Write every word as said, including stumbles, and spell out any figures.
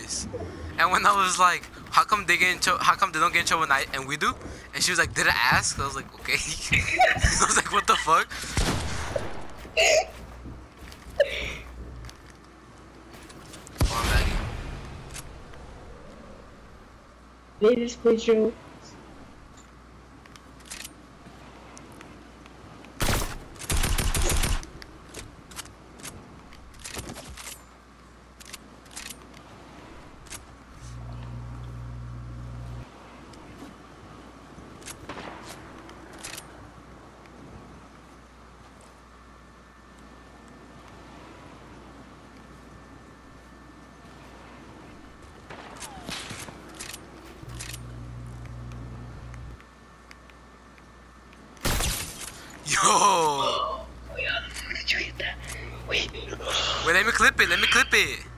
twice. And when I was like, how come they get in trouble? How come they don't get in trouble at night and we do? And she was like, did I ask? I was like, okay. I was like, what the fuck? Oh, I'm lagging. Ladies, please show. Yo! Oh, yeah, the fuck did you hit that? Wait. Wait, let me clip it, let me clip it.